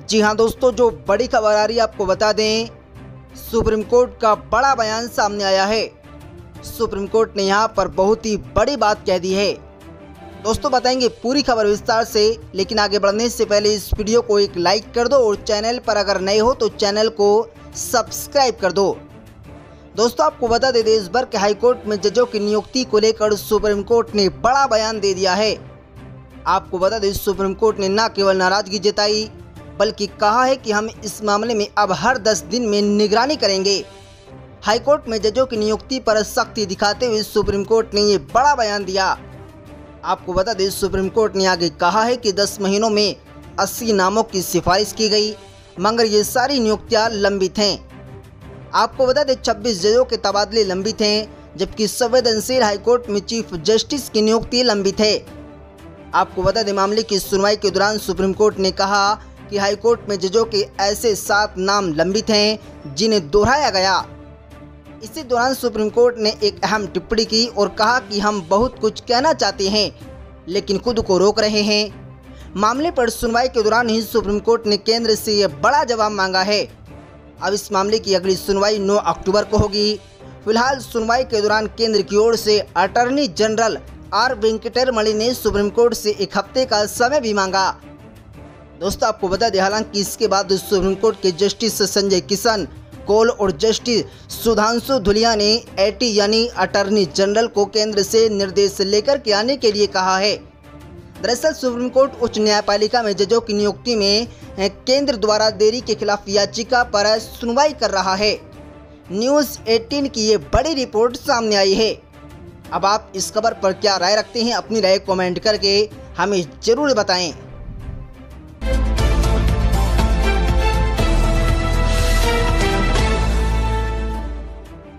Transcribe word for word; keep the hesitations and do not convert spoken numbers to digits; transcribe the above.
जी हां दोस्तों, जो बड़ी खबर आ रही है आपको बता दें, सुप्रीम कोर्ट का बड़ा बयान सामने आया है। सुप्रीम कोर्ट ने यहां पर बहुत ही बड़ी बात कह दी है। दोस्तों बताएंगे पूरी खबर विस्तार से, लेकिन आगे बढ़ने से पहले इस वीडियो को एक लाइक कर दो और चैनल पर अगर नए हो तो चैनल को सब्सक्राइब कर दो। दोस्तों आपको बता दें, देश भर के हाईकोर्ट में जजों की नियुक्ति को लेकर सुप्रीम कोर्ट ने बड़ा बयान दे दिया है। आपको बता दें, सुप्रीम कोर्ट ने न केवल नाराजगी जताई बल्कि कहा है कि हम इस मामले में अब हर दस दिन में निगरानी करेंगे। हाईकोर्ट में जजों की नियुक्ति पर सख्ती दिखाते हुए सुप्रीम कोर्ट ने ये बड़ा बयान दिया। आपको बता दें, सुप्रीम कोर्ट ने आगे कहा है कि दस महीनों में अस्सी नामों की सिफारिश की गई, मगर ये सारी नियुक्तियां लंबित हैं। आपको बता दें, छब्बीस जजों के तबादले लंबित हैं, जबकि संवेदनशील हाईकोर्ट में चीफ जस्टिस की नियुक्ति लंबित है। आपको बता दें, मामले की सुनवाई के दौरान सुप्रीम कोर्ट ने कहा कि हाईकोर्ट में जजों के ऐसे सात नाम लंबित हैं जिन्हें दोहराया गया। इसी दौरान सुप्रीम कोर्ट ने एक अहम टिप्पणी की और कहा कि हम बहुत कुछ कहना चाहते हैं लेकिन खुद को रोक रहे हैं। मामले पर सुनवाई के दौरान ही सुप्रीम कोर्ट ने केंद्र से यह बड़ा जवाब मांगा है। अब इस मामले की अगली सुनवाई नौ अक्टूबर को होगी। फिलहाल सुनवाई के दौरान केंद्र की ओर से अटॉर्नी जनरल आर वेंकटरमणि ने सुप्रीम कोर्ट से एक हफ्ते का समय भी मांगा। दोस्तों आपको बता दें, हालांकि इसके बाद सुप्रीम कोर्ट के जस्टिस संजय किशन कौल और जस्टिस सुधांशु धुलिया ने एटी यानी अटॉर्नी जनरल को केंद्र से निर्देश लेकर के आने के लिए कहा है। दरअसल सुप्रीम कोर्ट उच्च न्यायपालिका में जजों की नियुक्ति में केंद्र द्वारा देरी के खिलाफ याचिका पर सुनवाई कर रहा है। न्यूज़ अठारह की ये बड़ी रिपोर्ट सामने आई है। अब आप इस खबर पर क्या राय रखते हैं? अपनी राय कमेंट करके हमें जरूर बताएं।